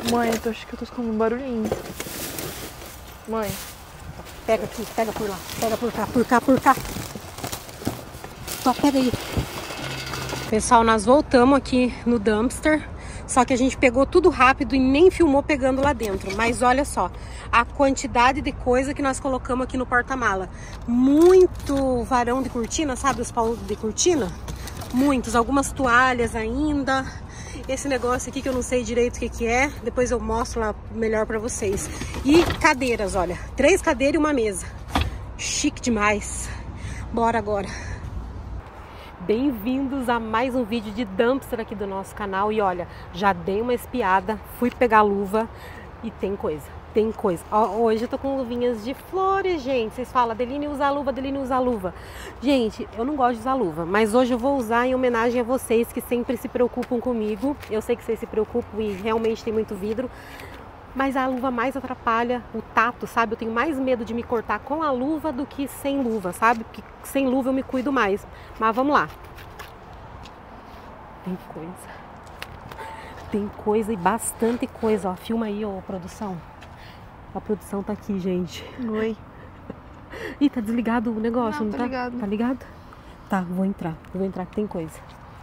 Mãe, eu acho que eu tô escutando um barulhinho. Mãe. Pega aqui, pega por lá. Pega por cá, por cá, por cá. Só pega aí. Pessoal, nós voltamos aqui no dumpster. Só que a gente pegou tudo rápido e nem filmou pegando lá dentro. Mas olha só, a quantidade de coisa que nós colocamos aqui no porta-mala. Muito varão de cortina, sabe? Os paus de cortina. Muitos, algumas toalhas ainda. Esse negócio aqui que eu não sei direito o que é. Depois eu mostro lá melhor pra vocês. E cadeiras, olha. 3 cadeiras e uma mesa. Chique demais. Bora agora. Bem-vindos a mais um vídeo de dumpster aqui do nosso canal. E olha, já dei uma espiada, fui pegar a luva e tem coisa. Tem coisa. Hoje eu tô com luvinhas de flores, gente. Vocês falam, Adeline usa luva, Adeline usa luva. Gente, eu não gosto de usar luva, mas hoje eu vou usar em homenagem a vocês que sempre se preocupam comigo. Eu sei que vocês se preocupam e realmente tem muito vidro. Mas a luva mais atrapalha o tato, sabe? Eu tenho mais medo de me cortar com a luva do que sem luva, sabe? Porque sem luva eu me cuido mais. Mas vamos lá. Tem coisa. Tem coisa e bastante coisa, ó. Filma aí, ó, produção. A produção tá aqui, gente. Oi. Ih, tá desligado o negócio, não tá? Tá ligado. Tá ligado? Tá, vou entrar que tem coisa.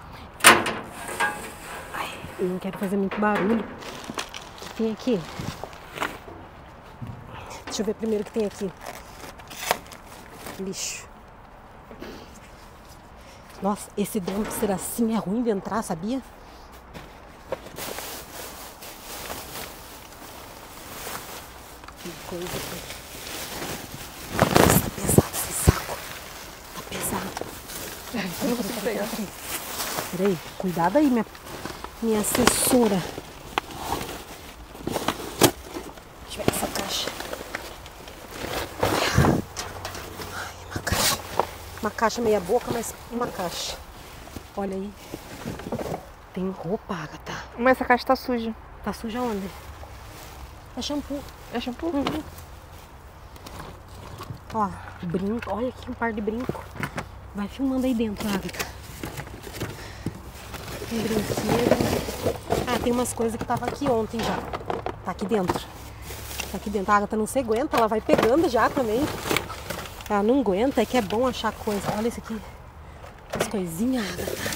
Ai, eu não quero fazer muito barulho. O que tem aqui? Deixa eu ver primeiro o que tem aqui. Lixo. Nossa, esse dumpster assim é ruim de entrar, sabia? Que coisa aqui. Nossa, tá pesado esse saco. Tá pesado. Eu não consigo pegar. Peraí, cuidado aí, minha assessora. Deixa eu ver essa caixa. Ai, uma caixa meia boca, mas uma caixa. Olha aí. Tem roupa, Agatha. Mas essa caixa tá suja. Tá suja onde? É shampoo. É shampoo? Uhum. Ó, brinco. Olha aqui um par de brinco. Vai filmando aí dentro, Agatha. Tem brinquedo. Ah, tem umas coisas que tava aqui ontem já. Tá aqui dentro. Tá aqui dentro. A Agatha não se aguenta, ela vai pegando já também. Ela não aguenta, é que é bom achar coisa. Olha isso aqui. As coisinhas, Agatha.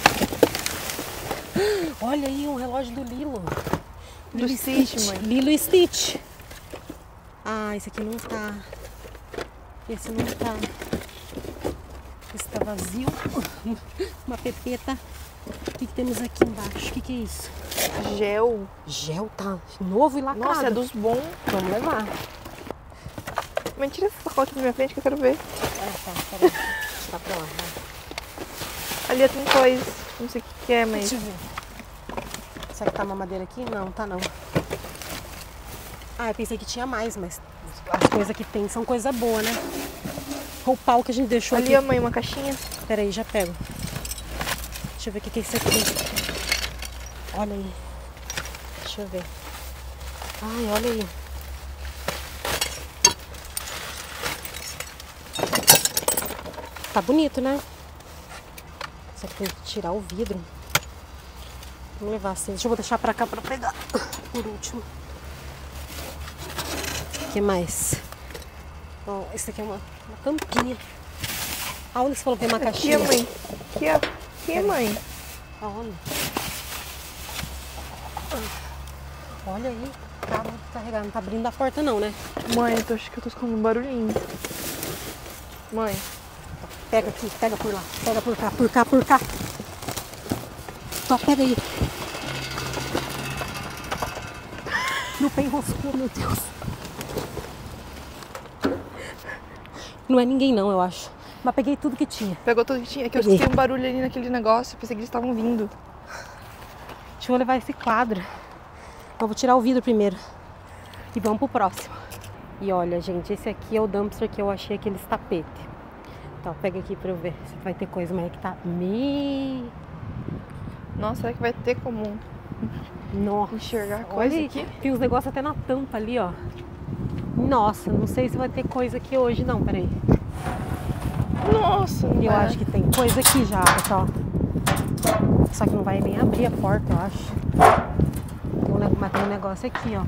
Olha aí um relógio do Lilo. Do Stitch, mãe. Lilo e Stitch. Ah, esse aqui não tá. Esse não tá. Esse tá vazio. Uma pepeta. O que temos aqui embaixo? O que é isso? Gel. Gel tá novo e lacrado. Nossa, é dos bons. Vamos levar. Mas tira essa foto da minha frente que eu quero ver. Tá, peraí. Tá pra lá. Vai. Ali tem coisa. Não sei o que é, mas... Deixa eu ver. Será que tá mamadeira aqui? Não, tá não. Ah, eu pensei que tinha mais, mas as coisas que tem são coisa boa, né? O pau que a gente deixou ali, aqui. mãe, uma caixinha. Peraí, já pego. Deixa eu ver o que é isso aqui. Olha aí. Deixa eu ver. Ai, olha aí. Tá bonito, né? Só que tem que tirar o vidro. Vamos levar assim. Deixa eu deixar pra cá pra pegar. Por último. O que mais? Ó, esse aqui é uma tampinha. Aonde você falou que tem uma caixinha? Aqui, mãe. Aqui, ó. Aqui, mãe. Aonde? Olha aí. Tá carregado. Não tá abrindo a porta não, né? Mãe, eu acho que eu tô escutando um barulhinho. Mãe. Pega aqui, pega por lá. Pega por cá, por cá, por cá. Só pega aí. Meu pé enroscou, meu Deus. Não é ninguém não, eu acho. Mas peguei tudo que tinha. Pegou tudo que tinha? É que eu Peguei. escutei um barulho ali naquele negócio. Pensei que eles estavam vindo. Deixa eu levar esse quadro. Eu vou tirar o vidro primeiro. E vamos pro próximo. E olha, gente, esse aqui é o dumpster que eu achei aqueles tapetes. Então, pega aqui pra eu ver se vai ter coisa. Mas é que tá... Nossa, será que vai ter como Nossa. enxergar coisa Olha, aqui? tem uns negócios até na tampa ali, ó. Nossa, não sei se vai ter coisa aqui hoje não, peraí. Nossa, Eu acho que tem coisa aqui já, pessoal. Só que não vai nem abrir a porta, eu acho. Mas tem um negócio aqui, ó.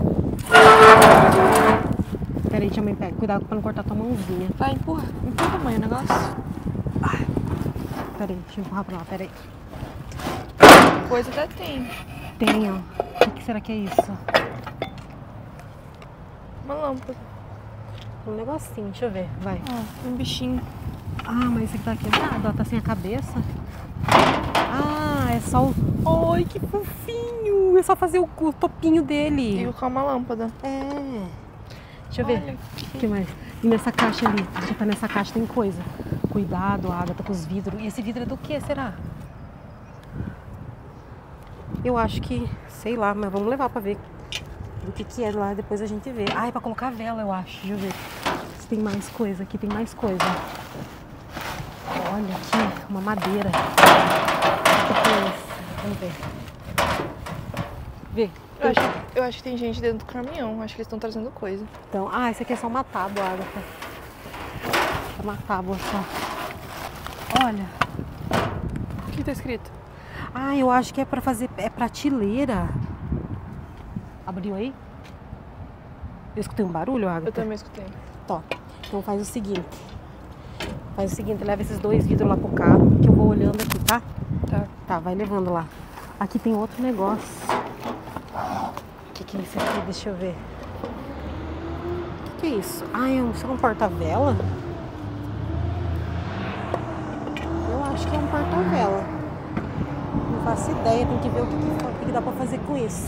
Peraí, deixa eu me pegar. Cuidado pra não cortar tua mãozinha. Vai, empurra. Empurra, mãe, o negócio. Ai. Peraí, deixa eu empurrar pra lá, peraí. Coisa até tem. Tem, ó. O que será que é isso? Uma lâmpada. Um negocinho, deixa eu ver, vai. Ó, um bichinho. Ah, mas esse aqui tá quebrado, ó, tá sem a cabeça. Ah, é só o... Ai, que fofinho! É só fazer o topinho dele. E colocar uma lâmpada. É. Deixa eu ver. Olha O que mais? E nessa caixa ali, já tá nessa caixa, tem coisa. Cuidado, a Agatha, com os vidros. E esse vidro é do que, será? Eu acho que, sei lá, mas vamos levar pra ver o que é lá, depois a gente vê. Ah, é pra colocar vela, eu acho. Deixa eu ver se tem mais coisa. Aqui tem mais coisa. Olha aqui, uma madeira. O que é isso? Vamos ver. Vê. Eu acho que tem gente dentro do caminhão. Acho que eles estão trazendo coisa. Então, esse aqui é só uma tábua, Agatha. É uma tábua só. Olha. O que tá escrito? Ah, eu acho que é pra fazer... É prateleira. Abriu aí? Eu escutei um barulho, Agatha? Eu também escutei. Tó. Então faz o seguinte. Leva esses 2 vidros lá pro carro, que eu vou olhando aqui, tá? Tá. Tá, vai levando lá. Aqui tem outro negócio. O que é isso aqui? Deixa eu ver. O que é isso? Ah, é um porta-vela? Eu acho que é um porta-vela. Não faço ideia, tem que ver o que dá pra fazer com isso.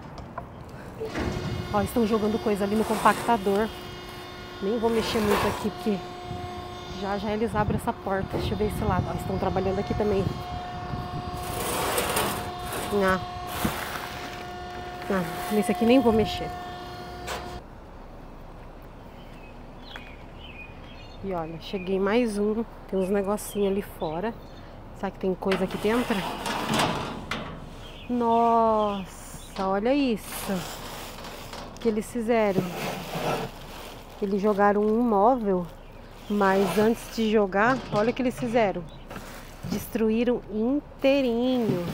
Ó, estão jogando coisa ali no compactador. Nem vou mexer muito aqui, porque já eles abrem essa porta. Deixa eu ver esse lado. Ó, estão trabalhando aqui também. Nesse aqui nem vou mexer. E olha, cheguei mais um. Tem uns negocinhos ali fora. Será que tem coisa aqui dentro? Nossa, olha isso. O que eles fizeram? Eles jogaram um móvel, mas antes de jogar, olha o que eles fizeram. Destruíram inteirinho.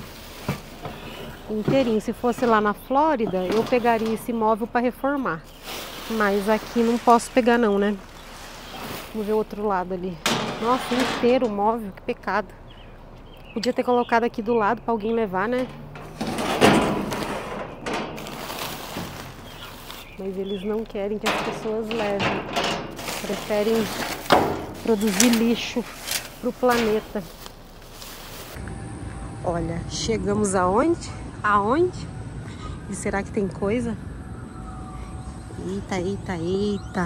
Se fosse lá na Flórida, eu pegaria esse móvel para reformar. Mas aqui não posso pegar não, né? Vamos ver o outro lado ali. Nossa, inteiro o móvel, que pecado. Podia ter colocado aqui do lado para alguém levar, né? Mas eles não querem que as pessoas levem. Preferem produzir lixo pro planeta. Olha, chegamos aonde? Aonde? E será que tem coisa? Eita.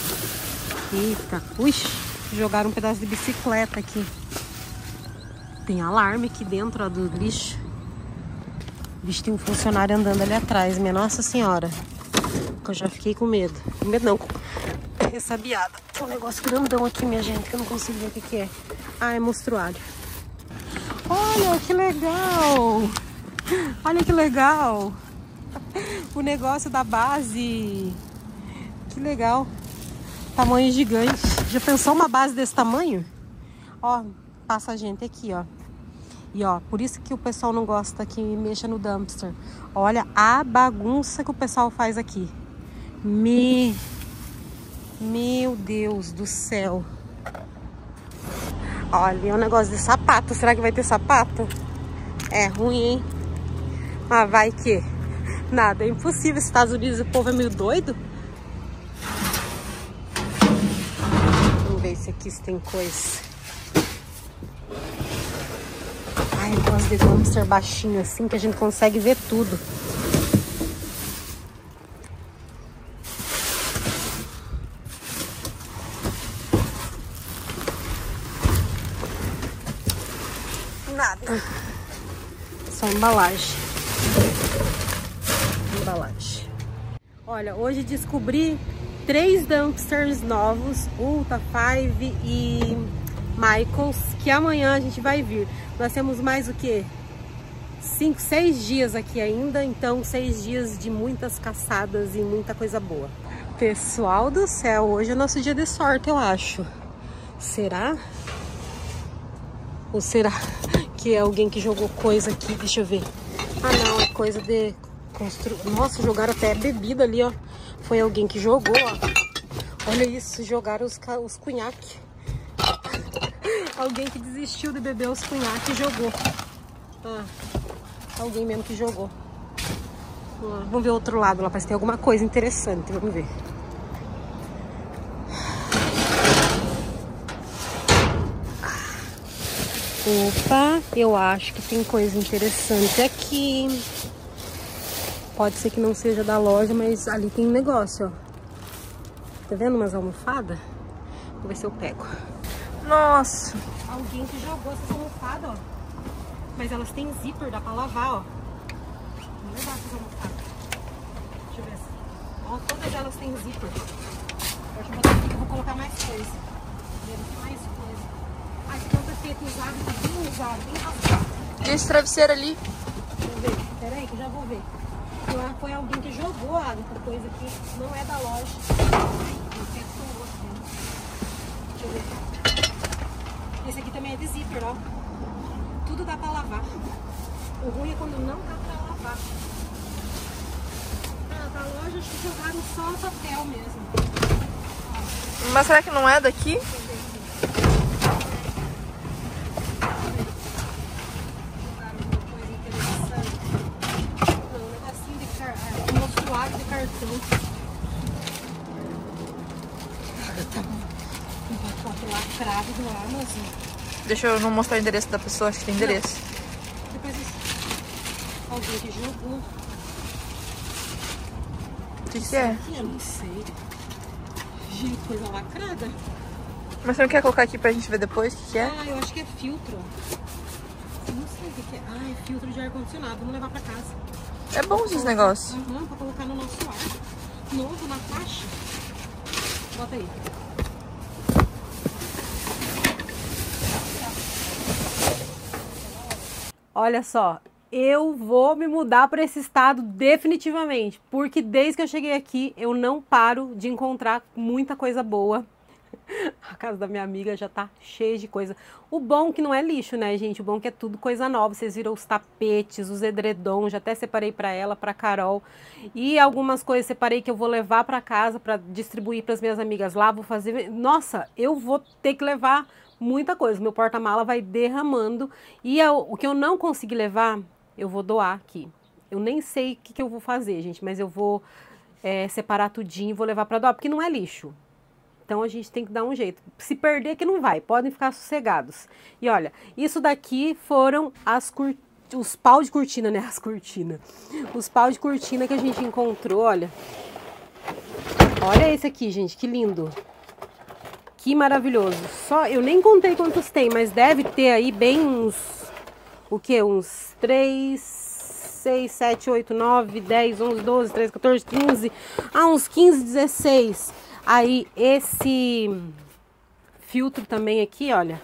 Ui, jogaram um pedaço de bicicleta aqui. Tem alarme aqui dentro, ó, do lixo. Vixe, tem um funcionário andando ali atrás, minha Nossa Senhora. Eu já fiquei com medo. Com medo não, ressabiada. Tem um negócio grandão aqui, minha gente, que eu não consigo ver o que é. Ah, é monstruário. Olha, que legal! Olha que legal! O negócio da base. Que legal. Tamanho gigante. Já pensou uma base desse tamanho? Ó, passa a gente aqui, ó. E ó, por isso que o pessoal não gosta que mexa no dumpster. Olha a bagunça que o pessoal faz aqui. Meu Deus do céu. Olha, é um negócio de sapato. Será que vai ter sapato? É ruim, hein? Mas vai que... Nada, é impossível. Estados Unidos, o povo é meio doido. Vamos ver se aqui tem coisa. Ai, eu gosto de dumpster baixinho assim, que a gente consegue ver tudo. Nada. Só embalagem. Olha, hoje descobri 3 dumpsters novos, Ulta, Five e Michaels, que amanhã a gente vai vir. Nós temos mais o que? 5, 6 dias aqui ainda, então 6 dias de muitas caçadas e muita coisa boa. Pessoal do céu, hoje é nosso dia de sorte, eu acho. Será? Ou será que é alguém que jogou coisa aqui? Deixa eu ver. Ah não, é coisa de Nossa, jogaram até bebida ali, ó. Foi alguém que jogou, ó. Olha isso, jogaram os cunhaque. Alguém que desistiu de beber os cunhaque e jogou. Ah, alguém mesmo que jogou. Vamos ver o outro lado lá, parece que tem alguma coisa interessante. Vamos ver. Opa, eu acho que tem coisa interessante aqui. Pode ser que não seja da loja, mas ali tem um negócio, ó. Tá vendo umas almofadas? Vou ver se eu pego. Nossa! Alguém que jogou essas almofadas, ó. Mas elas têm zíper, dá pra lavar, ó. Vou levar essas almofadas. Deixa eu ver. Ó, todas elas têm zíper. Deixa eu botar aqui que eu vou colocar mais coisa. Mais coisa. Ah, esse não tá feito usado, tá bem usado, bem rasgado. E esse travesseiro ali? Deixa eu ver. Pera aí que eu já vou ver. Foi alguém que jogou essa coisa aqui. Não é da loja. Deixa eu ver. Esse aqui também é de zíper, ó. Tudo dá pra lavar. O ruim é quando não dá pra lavar. Ah, da loja acho que jogaram só o papel mesmo. Mas será que não é daqui? De cartão. Um pacote lacrado do Amazon. Deixa eu não mostrar o endereço da pessoa, acho que tem endereço. Não. Depois alguém que jogou. O que é? Eu não sei. Gente, coisa lacrada. Mas você não quer colocar aqui pra gente ver depois o que é? Ah, eu acho que é filtro. Eu não sei o que é. Ah, é filtro de ar-condicionado. Vamos levar pra casa. É bom esses negócios. Aham, pra colocar no nosso ar. Novo na caixa. Bota aí. Olha só, eu vou me mudar para esse estado definitivamente, porque desde que eu cheguei aqui eu não paro de encontrar muita coisa boa. A casa da minha amiga já tá cheia de coisa. O bom que não é lixo, né, gente? O bom que é tudo coisa nova. Vocês viram os tapetes, os edredons, já até separei para ela, para Carol. E algumas coisas separei que eu vou levar para casa para distribuir para as minhas amigas lá. Vou fazer... Nossa, eu vou ter que levar muita coisa. Meu porta-mala vai derramando. E o que eu não consegui levar, eu vou doar aqui. Eu nem sei o que eu vou fazer, gente, mas eu vou separar tudinho e vou levar para doar, porque não é lixo. Então a gente tem que dar um jeito. Se perder que não vai, podem ficar sossegados. E olha, isso daqui foram os pau de cortina, né? As cortinas. Os pau de cortina que a gente encontrou, olha. Olha esse aqui, gente, que lindo. Que maravilhoso. Só, eu nem contei quantos tem, mas deve ter aí bem uns... O quê? Uns 3, 6, 7, 8, 9, 10, 11, 12, 13, 14, 15... Ah, uns 15, 16... Aí, esse filtro também aqui, olha,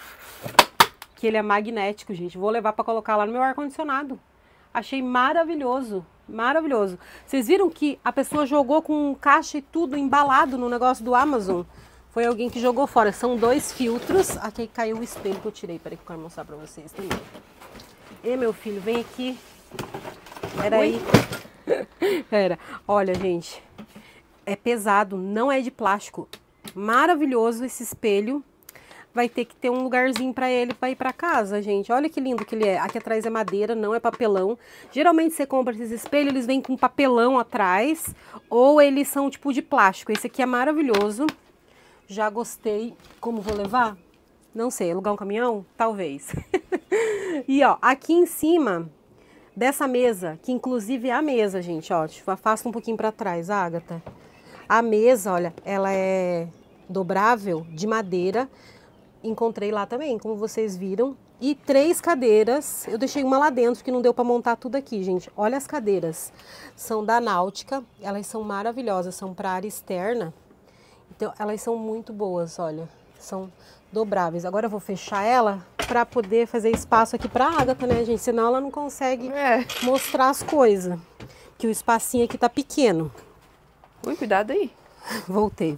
que ele é magnético, gente. Vou levar para colocar lá no meu ar-condicionado. Achei maravilhoso, maravilhoso. Vocês viram que a pessoa jogou com caixa e tudo embalado no negócio do Amazon? Foi alguém que jogou fora. São 2 filtros. Aqui caiu o espelho que eu tirei. Peraí que eu quero mostrar para vocês também. E meu filho, vem aqui. Peraí. Pera. Olha, gente. É pesado, não é de plástico. Maravilhoso esse espelho. Vai ter que ter um lugarzinho para ele para ir para casa, gente. Olha que lindo que ele é. Aqui atrás é madeira, não é papelão. Geralmente você compra esses espelhos, eles vêm com papelão atrás. Ou eles são tipo de plástico. Esse aqui é maravilhoso. Já gostei. Como vou levar? Não sei. Alugar um caminhão? Talvez. E ó, aqui em cima... Dessa mesa, que inclusive é a mesa, gente, ó. Afasta um pouquinho para trás, Agatha. A mesa, olha, ela é dobrável, de madeira. Encontrei lá também, como vocês viram. E 3 cadeiras. Eu deixei uma lá dentro, que não deu para montar tudo aqui, gente. Olha as cadeiras. São da Náutica. Elas são maravilhosas, são para área externa. Então, elas são muito boas, olha. São dobráveis. Agora eu vou fechar ela para poder fazer espaço aqui para a Agatha, né, gente? Senão ela não consegue mostrar as coisas. Que o espacinho aqui tá pequeno. Ui, cuidado aí. Voltei.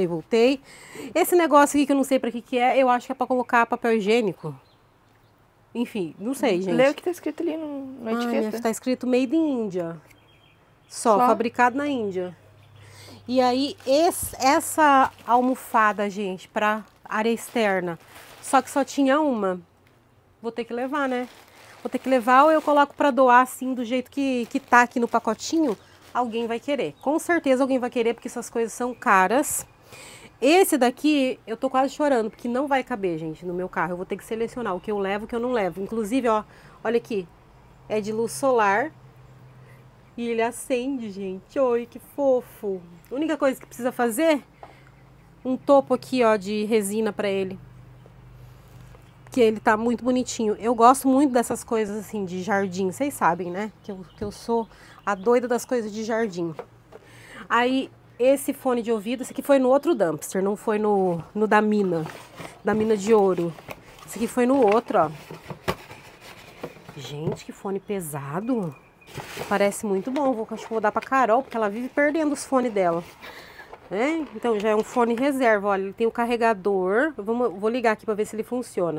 Esse negócio aqui que eu não sei para que é, eu acho que é para colocar papel higiênico. Enfim, não sei, gente. Lê o que tá escrito ali no etiqueta. Tá escrito Made in India. Só, fabricado na Índia. E aí, essa almofada, gente, pra área externa, só que só tinha uma. Vou ter que levar, né? Vou ter que levar ou eu coloco pra doar assim, do jeito que tá aqui no pacotinho. Alguém vai querer. Com certeza alguém vai querer, porque essas coisas são caras. Esse daqui, eu tô quase chorando, porque não vai caber, gente, no meu carro. Eu vou ter que selecionar o que eu levo e o que eu não levo. Inclusive, ó, olha aqui. É de luz solar. E ele acende, gente. Oi, que fofo. A única coisa que precisa fazer, um topo aqui, ó, de resina pra ele. Que ele tá muito bonitinho. Eu gosto muito dessas coisas, assim, de jardim. Vocês sabem, né? Que eu sou a doida das coisas de jardim. Aí, esse fone de ouvido, esse aqui foi no outro dumpster, não foi no da mina de ouro. Esse aqui foi no outro, ó. Gente, que fone pesado. Parece muito bom. Acho que vou dar pra Carol, porque ela vive perdendo os fones dela. É? Então, já é um fone reserva. Olha, ele tem o carregador. Vou ligar aqui pra ver se ele funciona.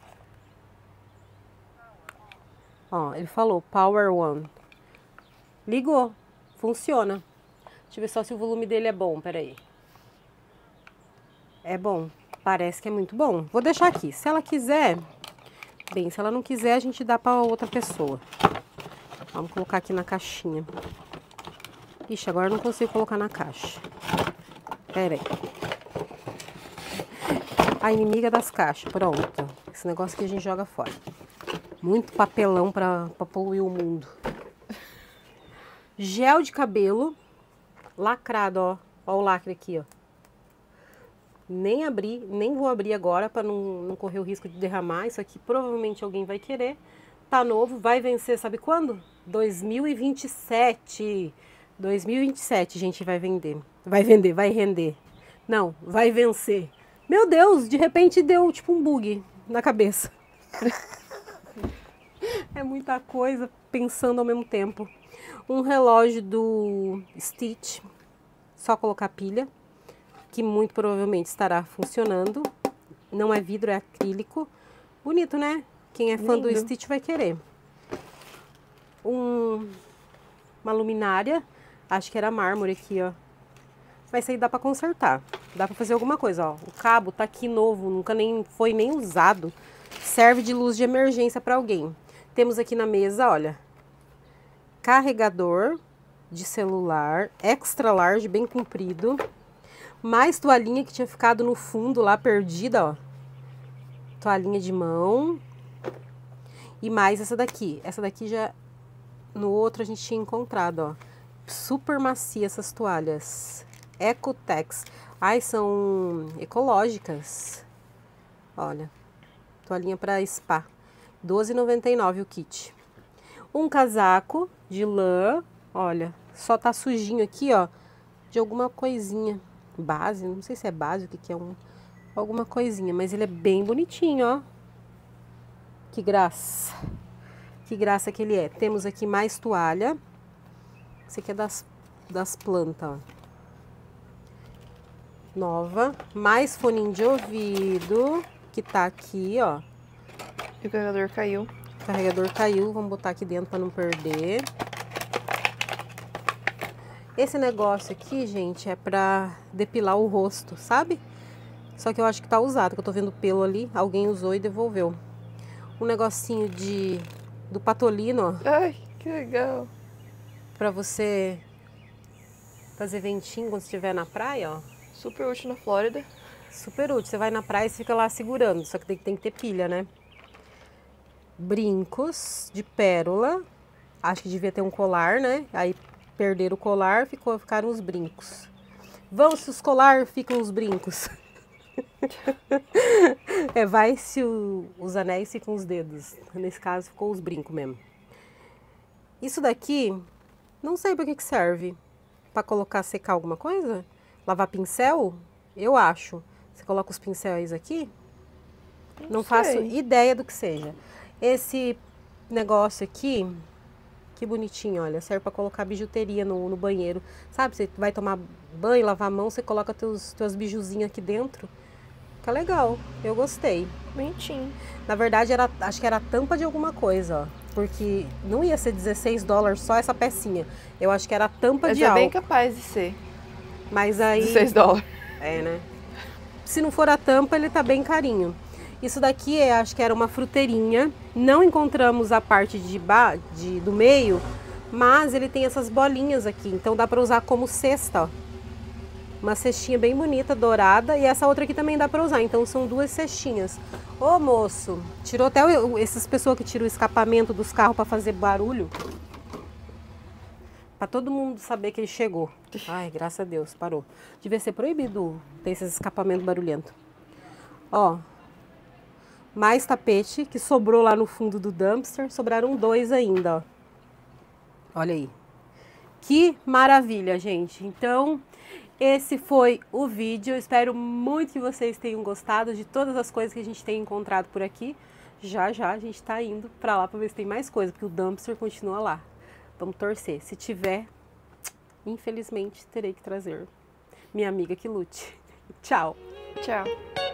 Ó, ele falou Power One. Ligou. Funciona. Deixa eu ver só se o volume dele é bom. Peraí. É bom. Parece que é muito bom. Vou deixar aqui. Se ela quiser... Bem, se ela não quiser, a gente dá pra outra pessoa. Vamos colocar aqui na caixinha. Ixi, agora eu não consigo colocar na caixa. Pera aí. A inimiga das caixas. Pronto. Esse negócio que a gente joga fora. Muito papelão pra poluir o mundo. Gel de cabelo. Lacrado, ó. Ó o lacre aqui, ó. Nem abri, nem vou abrir agora pra não correr o risco de derramar. Isso aqui provavelmente alguém vai querer. Tá novo, vai vencer, sabe quando? 2027. 2027, gente, vai vender. Vai vender, vai render. Não, vai vencer. Meu Deus, de repente deu tipo um bug na cabeça. É muita coisa pensando ao mesmo tempo. Um relógio do Stitch, só colocar pilha, que muito provavelmente estará funcionando. Não é vidro, é acrílico. Bonito, né? Quem é fã do Stitch vai querer. Uma luminária, acho que era mármore aqui, ó. Mas isso aí dá pra consertar. Dá pra fazer alguma coisa, ó. O cabo tá aqui novo, nunca foi nem usado. Serve de luz de emergência pra alguém. Temos aqui na mesa, olha. Carregador de celular, extra large, bem comprido. Mais toalhinha que tinha ficado no fundo lá, perdida, ó. Toalhinha de mão. E mais essa daqui. Essa daqui já, no outro a gente tinha encontrado, ó. Super macia essas toalhas. Ecotex. Ai, são ecológicas. Olha. Toalhinha para spa. R$12,99 o kit. Um casaco de lã. Olha, só tá sujinho aqui, ó. De alguma coisinha. Base, não sei se é base, o que é alguma coisinha. Mas ele é bem bonitinho, ó. Que graça. Que graça que ele é. Temos aqui mais toalha. Esse aqui é das plantas, ó. Nova. Mais foninho de ouvido. Que tá aqui, ó. E o carregador caiu. O carregador caiu. Vamos botar aqui dentro pra não perder. Esse negócio aqui, gente, é pra depilar o rosto, sabe? Só que eu acho que tá usado, que eu tô vendo pelo ali. Alguém usou e devolveu. Um negocinho do Patolino, ó. Ai, que legal. Pra você fazer ventinho quando estiver na praia, ó. Super útil na Flórida. Super útil. Você vai na praia e fica lá segurando. Só que tem que ter pilha, né? Brincos de pérola. Acho que devia ter um colar, né? Aí perderam o colar, ficaram os brincos. Vão-se os colar, ficam os brincos. Vai-se os anéis, ficam os dedos. Nesse caso, ficou os brincos mesmo. Isso daqui, não sei para que serve. Para colocar, secar alguma coisa? Lavar pincel? Eu acho. Você coloca os pincéis aqui? Não faço ideia do que seja. Esse negócio aqui, que bonitinho, olha. Serve para colocar bijuteria no banheiro. Sabe, você vai tomar banho, lavar a mão, você coloca teus bijuzinhos aqui dentro. Fica legal, eu gostei. Bonitinho. Na verdade, acho que era a tampa de alguma coisa, ó. Porque não ia ser $16 só essa pecinha. Eu acho que era a tampa Mas de é álcool. bem capaz de ser. Mas aí... $16. É, né? Se não for a tampa, ele tá bem carinho. Isso daqui, acho que era uma fruteirinha. Não encontramos a parte do meio, mas ele tem essas bolinhas aqui. Então dá pra usar como cesta, ó. Uma cestinha bem bonita, dourada. E essa outra aqui também dá pra usar. Então são duas cestinhas. Ô, moço, tirou até essas pessoas que tiram o escapamento dos carros pra fazer barulho. Pra todo mundo saber que ele chegou. Ai, graças a Deus, parou. Devia ser proibido ter esses escapamentos barulhentos. Ó, mais tapete que sobrou lá no fundo do dumpster. Sobraram 2 ainda, ó. Olha aí. Que maravilha, gente. Então, esse foi o vídeo. Eu espero muito que vocês tenham gostado de todas as coisas que a gente tem encontrado por aqui. Já já a gente tá indo pra lá pra ver se tem mais coisa, porque o dumpster continua lá. Vamos torcer. Se tiver, infelizmente, terei que trazer minha amiga que lute. Tchau. Tchau.